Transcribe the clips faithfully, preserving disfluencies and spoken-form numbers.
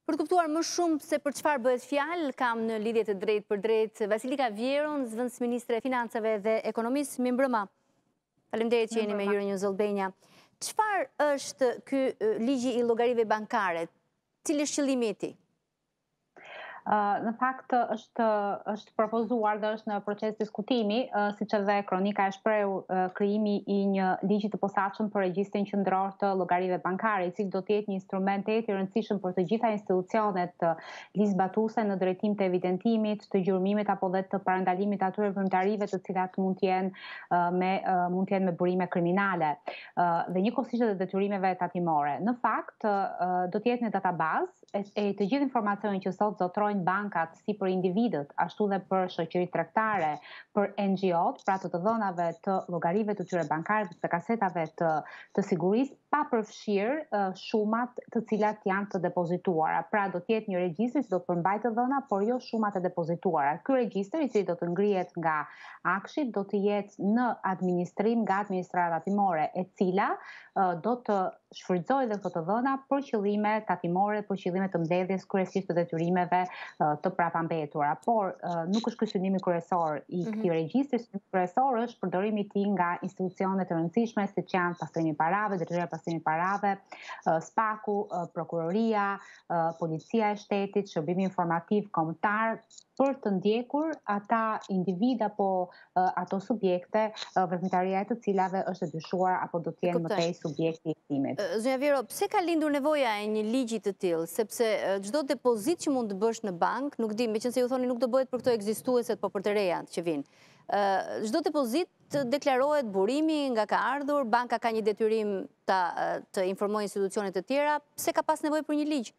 Për të kuptuar më shumë se për çfarë bëhet fjalë, kam në lidhje të drejtë për drejtë Vasilika Vjeron, zëvendësministre e Financave dhe Ekonomisë. Mirëmbrëma. Faleminderit që jeni me Euronews Albania. Çfarë është ky ligji i llogarive bankare? Cili është qëllimi i tij? Në fakt është është propozuar dhe është në proces diskutimi, siç edhe kronika e shpreu, krijimi i një ligji të posaçëm për regjistrin qendror të llogarive bankare, i cili do të jetë një instrument i rëndësishëm për të gjitha institucionet ligjzbatuese në drejtim të evidentimit, të gjurmimit apo dhe të parandalimit atyre veprimtarive të cilat mund të jenë me mund të jenë me burime kriminale dhe njëkohësisht edhe detyrimeve tatimore. Në fakt do të jetë një databazë e të gjithë informacionin që sot zotrojnë bankat si për individët, ashtu dhe për shoqëritë tregtare, për N G O-t, pra të të dhënave të llogarive të tyre bankare, të kasetave të, të sigurisë, pa përfshirë uh, shumat të cilat janë të depozituara. Pra do të jetë një regjistër që do të përmbajë të dhëna, por jo shumat e depozituara. Ky regjistër, i cili do të ngrihet nga Akshi, do të jetë në administrim nga administrata tatimore, e cila uh, do të shfrytëzojë dhe këto të dhëna për qëllime tatimore, për qëllime të mbledhjes kryesisht të detyrimeve uh, të prapambetura. Por uh, nuk është ky synimi kryesor i këtij mm-hmm. regjistri, synimi kryesor është përdorimi i tij nga institucione të rëndësishme siç janë pastrimi i parave, detyra pastrimi i parave, uh, Spaku, uh, prokuroria, uh, policia e shtetit, shërbimi informativ kombëtar, për të ndjekur ata individ apo uh, ato subjekte uh, veprimtaria e të cilave është e dyshuar apo do të jenë më tej subjekti i hetimit. Zonja Vjero, pse ka lindur nevoja e një ligji të tillë? Sepse çdo depozit që mund të bësh në bank, nuk di, meqense ju thoni nuk do bëhet për këto ekzistueset, po për të reja që vinë. Çdo depozit deklarohet burimi nga ka ardhur, banka ka një detyrim ta të informojë institucionet e tjera, pse ka pas nevojë për një ligj?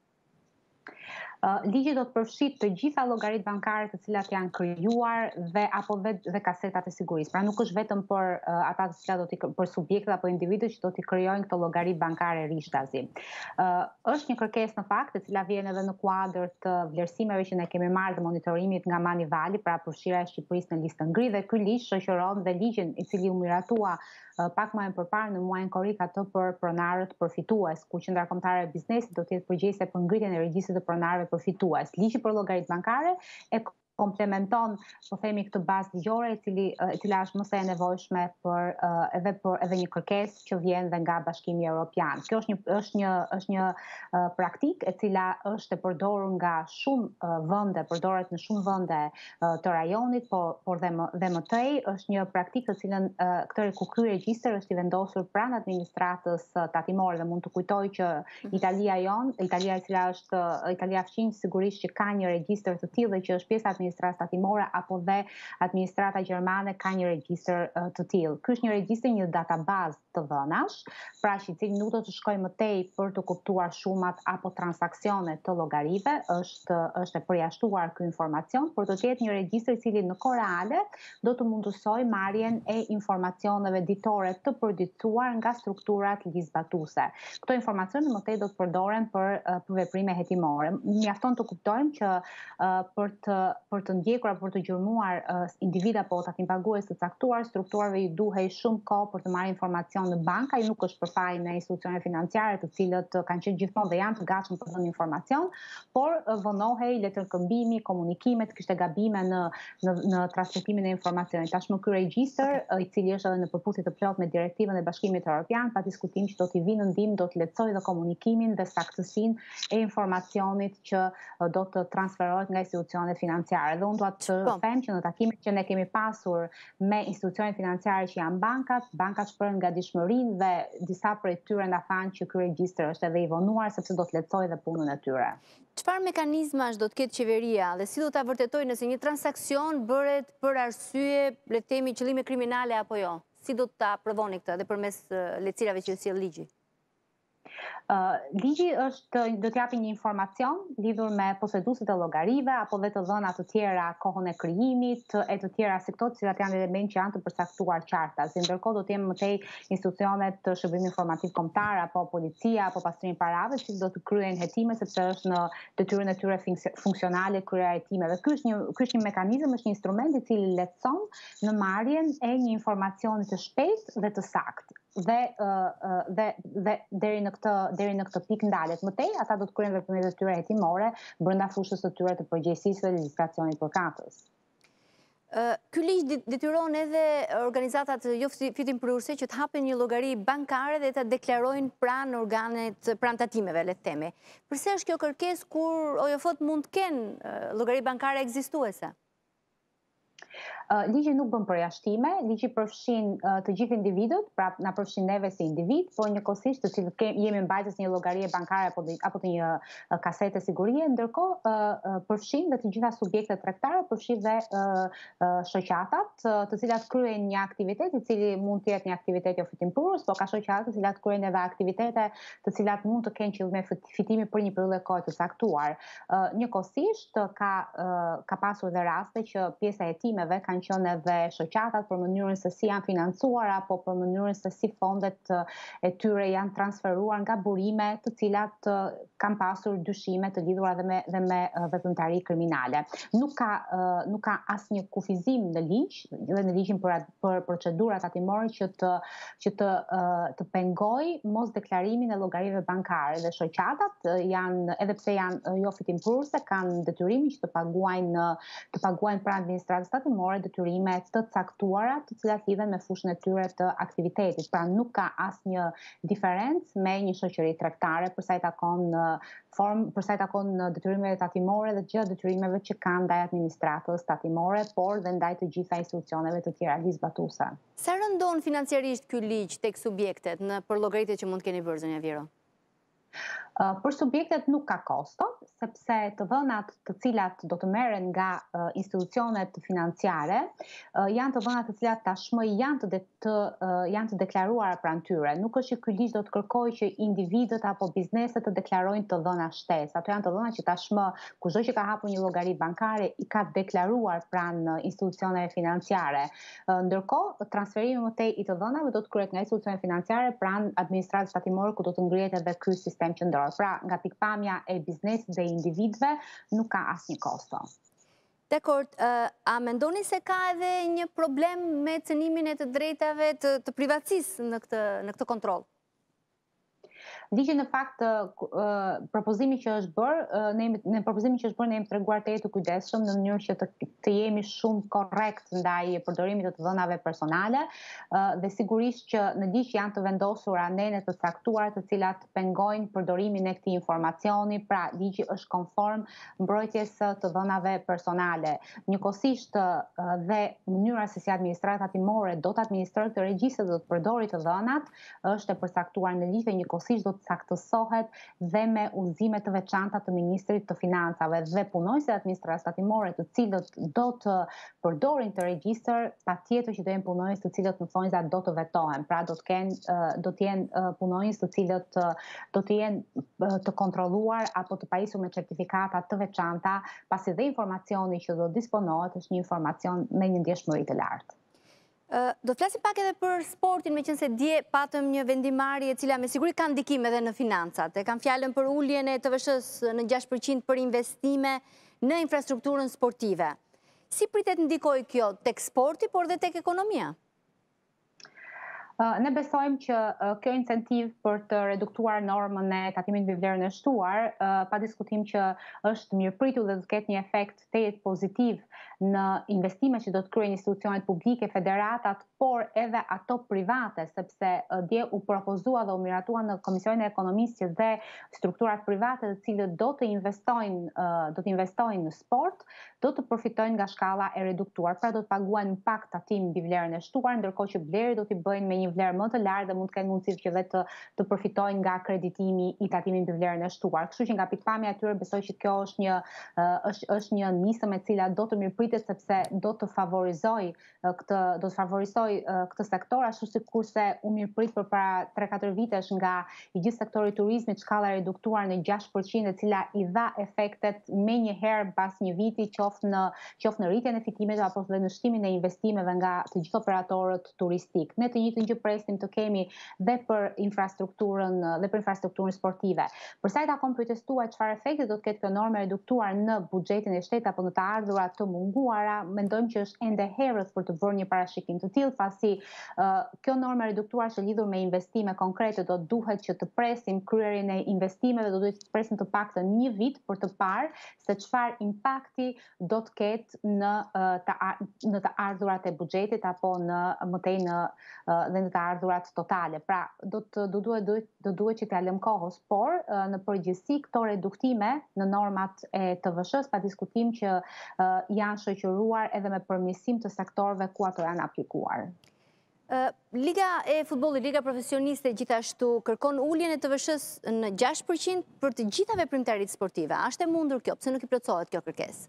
Uh, ligji do të përfshijë të gjitha llogaritë bankare të cilat janë krijuar dhe apo dhe, dhe kasetat e sigurisë. Pra nuk është vetëm për uh, ata të cilat do të për subjektet apo individët që do të krijojnë këto llogari bankare rishtazi. Uh, është një kërkesë në fakt e cila vjen edhe në kuadër të vlerësimeve që ne kemi marrë të monitorimit nga Manivali, pra përfshirja e Shqipërisë në listë ngri, dhe ky ligj shoqëron dhe ligjin i cili u miratua uh, pak më përpara në muajin korrik atë për pronarët përfitues, ku Qendra Kombëtare e Biznesit do të jetë përgjegjëse për ngritjen e regjistrit të pronarëve përfitues. Ligji për llogaritë bankare e komplementon, po themi, këtë bazë ligjore e cili e cila është më së e nevojshme për uh, edhe për edhe një kërkesë që vjen dhe nga Bashkimi Evropian. Kjo është një është një është një uh, praktikë e cila është e përdorur nga shumë uh, vende, përdoret në shumë vende uh, të rajonit, po por dhe më dhe më tej është një praktikë të cilën uh, këtë ku ky regjistër është i vendosur pranë administratës uh, tatimore, dhe mund të kujtoj që Italia jon, Italia e cila është uh, Italia fqinj sigurisht që ka një regjistër të tillë dhe që është pjesë e administratës tatimore, apo dhe administrata gjermane ka një regjistër uh, të tillë. Ky është një regjistër, një databazë të dhënash, pra që i cili nuk do të shkojë më tej për të kuptuar shumat apo transaksionet të llogarive, është është e përjashtuar ky informacion, por do të jetë një regjistër i cili në kohë reale do të mundësojë marrjen e informacioneve ditore të përditësuar nga strukturat ligjzbatuese. Këto informacione më tej do të përdoren për uh, për veprime hetimore. Mjafton të kuptojmë që uh, për të për të ndjekur apo për të gjurmuar uh, individ apo tatimpagues të caktuar, strukturave i duhej shumë kohë për të marrë informacion në banka, i nuk është përfaqësuar në institucione financiare të cilët kanë qenë gjithmonë dhe janë të gatshëm për të dhënë informacion, por uh, vonohej letërkëmbimi, komunikimet, kishte gabime në në, në transmetimin e informacionit. Tashmë ky regjistër, uh, i cili është edhe në përputhje të plotë me direktivën e Bashkimit Evropian, pa diskutim që do t'i vinë në ndihmë, do të lehtësojë dhe komunikimin dhe saktësinë e informacionit që uh, do të transferohet nga institucionet financiare. Dhe unë dua të them që në takimet që ne kemi pasur me institucionet financiare që janë bankat, bankat shprehen nga dishmërinë dhe disa prej tyre na thanë që ky regjistër është edhe i vonuar sepse do të lehtësojë dhe punën e tyre. Çfarë mekanizmash do të ketë qeveria dhe si do ta vërtetojë nëse një transaksion bëret për arsye, le të themi, qëllime kriminale apo jo? Si do ta provoni këtë dhe përmes lehtësirave që sjell ligji? Uh, ligji është do të japi një informacion lidhur me poseduesit e llogarive apo dhe të dhëna të tjera, kohën e krijimit e të tjera si këto, të cilat janë elementë që janë të përcaktuar qarta. Si ndërkohë do të jenë më tej institucionet të shërbimit informativ kombëtar apo policia apo pastrimi i parave, që do të kryejnë hetime sepse është në detyrën e tyre funksionale kryerja e hetimeve. Ky është një ky është një mekanizëm, është një instrument i cili lehtëson në marrjen e një informacioni të shpejtë dhe të saktë. dhe dhe dhe deri në këtë deri në këtë pikë ndalet. Mëtej ata do të kryejnë veprimet e tyre hetimore brenda fushës së tyre të përgjegjësisë dhe legjislacionit përkatës. Ky ligj detyron edhe organizatat jo fitimprurëse që të hapen një llogari bankare dhe ta deklarojnë pranë organet, pranë tatimeve, le të themi. Përse është kjo kërkesë kur O J F-t mund të kenë llogari bankare ekzistuese? Ligji nuk bën përjashtime, ligji përfshin të gjithë individët, pra na përfshin neve si individ, por njëkohësisht të cilët jemi mbajtës një llogarie bankare apo apo të një kasete sigurie, ndërkohë përfshin dhe të gjitha subjektet tregtare, përfshin dhe shoqatat, të cilat kryejnë një aktivitet i cili mund të jetë një aktivitet jo fitimprurës, por ka shoqata të cilat kryejnë edhe aktivitete të cilat mund të kenë qëllim fitimi për një periudhë kohë të caktuar. Njëkohësisht ka ka pasur dhe raste që pjesa e hetimeve kanë qenë edhe shoqatat për mënyrën se si janë financuar apo për mënyrën se si fondet e tyre janë transferuar nga burime të cilat kanë pasur dyshime të lidhura dhe me dhe me veprimtari kriminale. Nuk ka nuk ka asnjë kufizim në ligj dhe në ligjin për për procedurat tatimore që të që të të pengojë mos deklarimin e llogarive bankare dhe shoqatat janë edhe pse janë jo fitimprurëse kanë detyrimin që të paguajnë të paguajnë pranë administratës tatimore detyrime të caktuara të cilat lidhen me fushën e tyre të aktivitetit. Pra nuk ka asnjë diferencë me një shoqëri tregtare për sa i takon formë, për sa i takon detyrimet tatimore dhe të gjitha detyrimeve që kanë ndaj administratës tatimore, por dhe ndaj të gjitha institucioneve të tjera ligjzbatuese. Sa rëndon financiarisht ky ligj tek subjektet në për llogaritë që mund të keni bërë, zonja Vjero? Për subjektet nuk ka kosto, sepse të dhënat të cilat do të merren nga institucionet financiare janë të dhënat të cilat tashmë janë të, të janë të deklaruara pranë tyre. Nuk është që ky ligj do të kërkojë që individët apo bizneset të deklarojnë të dhëna shtesë. Ato janë të dhëna që tashmë kushdo që ka hapur një llogari bankare i ka deklaruar pranë institucioneve financiare. Ndërkohë, transferimi mëtej i të dhënave do të kryhet nga institucionet financiare pranë administratës tatimore ku do të ngrihet edhe ky sistem qendror. Pra, nga pikpamja e biznesit dhe individëve nuk ka asnjë kosto. Dekord, a mendoni se ka edhe një problem me cënimin e të drejtave të, të privatësisë në këtë në këtë kontroll? Ligji në fakt propozimi që është bërë, ne në propozimin që është bërë ne jemi treguar të jetë të kujdesshëm në mënyrë që të, të jemi shumë korrekt ndaj përdorimit të të dhënave personale dhe sigurisht që në ligj janë të vendosura nene të caktuara të cilat pengojnë përdorimin e këtij informacioni, pra ligji është konform mbrojtjes së të dhënave personale. Njëkohësisht dhe mënyra se si administrata tatimore do të administrojë këtë regjistër, do të përdori të dhënat, është e përcaktuar në ligj dhe njëkohësisht do të saktësohet dhe me udhëzime të veçanta të Ministrit të Financave dhe punojësit e administratës tatimore të cilët do të përdorin të regjistër, patjetër që do jenë punojës të cilët në thonjza do të vetohen. Pra do të kenë do të jenë punojës të cilët do të jenë të kontrolluar apo të pajisur me certifikata të veçanta, pasi dhe informacioni që do disponohet është një informacion me një ndjeshmëri të lartë. Do të flasim pak edhe për sportin, meqense dje patëm një vendimarrje e cila me siguri ka ndikim edhe në financat. E kam fjalën për uljen e T V S-s në gjashtë përqind për investime në infrastrukturën sportive. Si pritet ndikojë kjo tek sporti, por dhe tek ekonomia? Ne besojmë që kjo incentiv për të reduktuar normën e tatimit mbi vlerën e shtuar, pa diskutim që është mirëpritur dhe do të ketë një efekt të jetë pozitiv në investimet që do të kryejnë institucionet publike, federatat, por edhe ato private, sepse dje u propozua dhe u miratua në Komisionin e Ekonomisë që dhe strukturat private të cilët do të investojnë, do të investojnë në sport, do të përfitojnë nga shkalla e reduktuar, pra do të paguajnë pak tatim mbi vlerën e shtuar, ndërkohë që blerët do t'i bëjnë me një vlerë më të lartë dhe mund të kenë mundësi që vetë të, të përfitojnë nga kreditimi i tatimit mbi vlerën e shtuar. Kështu që nga pikpamja e tyre besoj që kjo është një është është një nisëm e cila do të mirëpritet sepse do të favorizojë këtë do të favorizojë këtë sektor, ashtu sikurse u mirëprit përpara tre katër vitesh nga i gjithë sektori i turizmit shkalla e reduktuar në gjashtë përqind e cila i dha efektet menjëherë pas një viti qoftë në qoftë në rritjen e fitimeve apo dhe në shtimin e investimeve nga të gjithë operatorët turistik. Ne të njëjtën gjë që presim të kemi dhe për infrastrukturën dhe për infrastrukturën sportive. Për sa i takon përtestuar çfarë efekti do të ketë kjo normë reduktuar në buxhetin e shtetit apo në të ardhurat të munguara, mendojmë që është ende herët për të bërë një parashikim të tillë, pasi uh, kjo normë reduktuar që lidhur me investime konkrete do duhet që të presim kryerjen e investimeve, do duhet të presim të paktën një vit për të parë se çfarë impakti do të ketë në uh, të në të ardhurat e buxhetit apo në mëtej në uh, dhe në të ardhurat totale. Pra, do të do duhet do, do duhet që t'ia lëm kohës, por uh, në përgjithësi këto reduktime në normat e T V S-s pa diskutim që uh, janë shoqëruar edhe me përmirësim të sektorëve ku ato janë aplikuar. Uh, Liga e futbollit, Liga profesioniste gjithashtu kërkon uljen e T V S-s në gjashtë përqind për të gjitha veprimtaritë sportive. A është e mundur kjo? Pse nuk i plotësohet kjo kërkesë?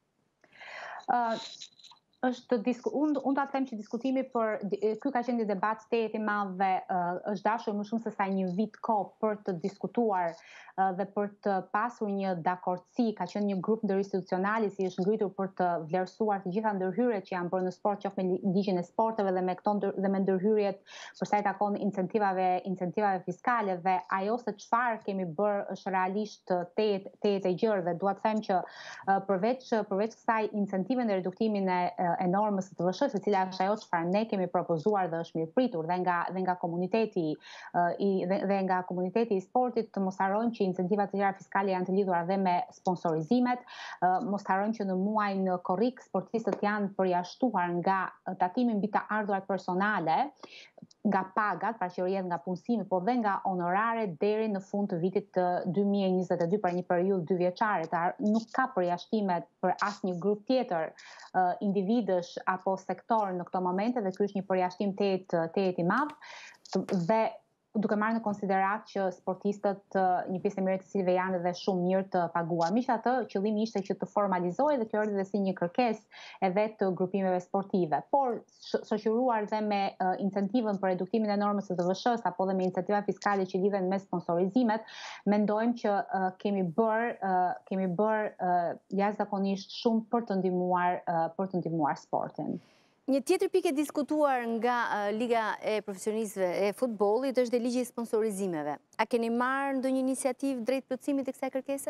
Uh, është disku, unë un do të them që diskutimi për ky ka qenë një debat tejet i madh dhe uh, është dashur më shumë se sa një vit kohë për të diskutuar uh, dhe për të pasur një dakordsi. Ka qenë një grup ndërinstitucional i si është ngritur për të vlerësuar të gjitha ndërhyrjet që janë bërë në sport, qoftë me ligjin e sporteve dhe me këto dhe me ndërhyrjet për sa i takon incentivave incentivave fiskale, dhe ajo se çfarë kemi bërë është realisht tejet tejet e gjerë, dhe dua të them që uh, përveç përveç kësaj incentive në reduktimin e e normës së T V S-s, e cila është ajo çfarë ne kemi propozuar dhe është mirëpritur dhe nga dhe nga komuniteti uh, i dhe, dhe nga komuniteti i sportit, të mos harrojmë që incentivat të tjera fiskale janë të lidhura dhe me sponsorizimet, uh, mos harrojmë që në muajin korrik sportistët janë përjashtuar nga tatimi mbi të ardhurat personale, nga pagat, pra që rrjedh nga punësimi, po dhe nga honorare deri në fund të vitit të dy mijë e njëzet e dy, për një periudhë dy vjeçare. Nuk ka përjashtime për asnjë grup tjetër uh, individësh apo sektor në këto momente, dhe ky është një përjashtim tejet tejet i madh, dhe duke marrë në konsiderat që sportistët, një pjesë e mirë të cilëve janë edhe shumë mirë të paguar. Megjithatë, qëllimi ishte që të formalizohej dhe kjo erdhi dhe si një kërkesë edhe të grupimeve sportive. Por shoqëruar dhe me uh, incentivën për reduktimin e normës së T V S-s apo dhe me incentiva fiskale që lidhen me sponsorizimet, mendojmë që uh, kemi bër uh, kemi bër uh, jashtëzakonisht shumë për të ndihmuar uh, për të ndihmuar sportin. Një tjetër pikë e diskutuar nga uh, Liga e profesionistëve e futbollit është dhe ligji i sponsorizimeve. A keni marrë ndonjë iniciativë drejt plotësimit të kësaj kërkese?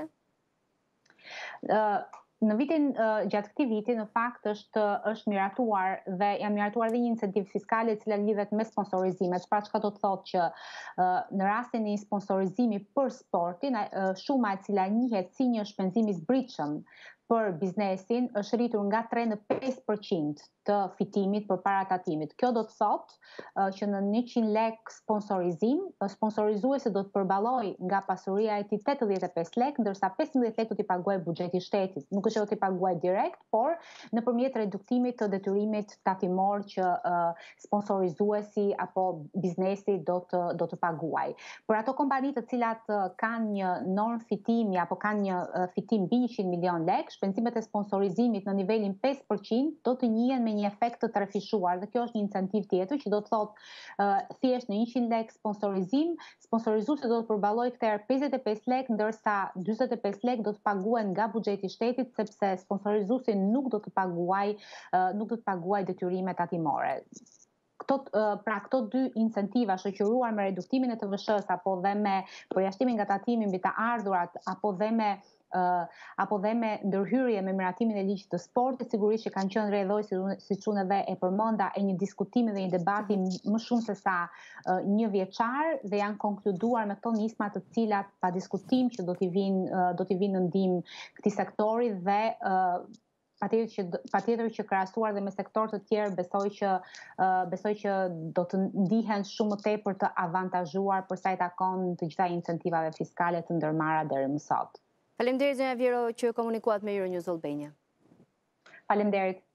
Uh, Në vitin uh, gjatë këtij viti në fakt është është miratuar dhe janë miratuar dhe një incentiv fiskal i cili lidhet me sponsorizimet. Pra çka do të thotë që uh, në rastin e një sponsorizimi për sportin, uh, shuma e cila njihet si një shpenzim i zbritshëm për biznesin është rritur nga tre në pesë përqind të fitimit për para tatimit. Kjo do të thotë uh, që në njëqind lek sponsorizim, sponsorizuesi do të përballojë nga pasuria e tij tetëdhjetë e pesë lek, ndërsa pesëmbëdhjetë lek do t'i paguajë buxheti i shtetit. Nuk është që do t'i paguajë direkt, por nëpërmjet reduktimit të detyrimit tatimor që uh, sponsorizuesi apo biznesi do të do të paguajë. Për ato kompani të cilat uh, kanë një norm fitimi apo kanë një uh, fitim mbi njëqind milion lek, shpenzimet e sponsorizimit në nivelin pesë përqind do të njihen me një efekt të trefishuar, dhe kjo është një incentiv tjetër që do të thotë uh, thjesht në njëqind lek sponsorizim, sponsorizuesi do të përballojë këtë herë pesëdhjetë e pesë lek, ndërsa dyzet e pesë lek do të paguhen nga buxheti i shtetit, sepse sponsorizuesi nuk do të paguajë uh, nuk do të paguajë detyrimet tatimore. Këto, pra këto dy incentiva shoqëruar me reduktimin e T V S-s apo dhe me përjashtimin nga tatimi mbi të ardhurat apo dhe me Uh, apo dhe me ndërhyrje me miratimin e ligjit të sportit, sigurisht që kanë qenë rrjedhoj, si, si unë edhe e përmenda, e një diskutimi dhe një debati më shumë se sa uh, një vjeçar, dhe janë konkluduar me këto nisma të cilat pa diskutim që do t'i vinë uh, do t'i vinë në ndihmë këtij sektori, dhe uh, patjetër që patjetër që krahasuar dhe me sektor të tjerë, besoj që uh, besoj që do të ndihen shumë më tepër të avantazhuar për sa i takon të gjitha incentivave fiskale të ndërmarra deri më sot. Faleminderit zonja Vjero që komunikuat me Euronews Albania. Faleminderit.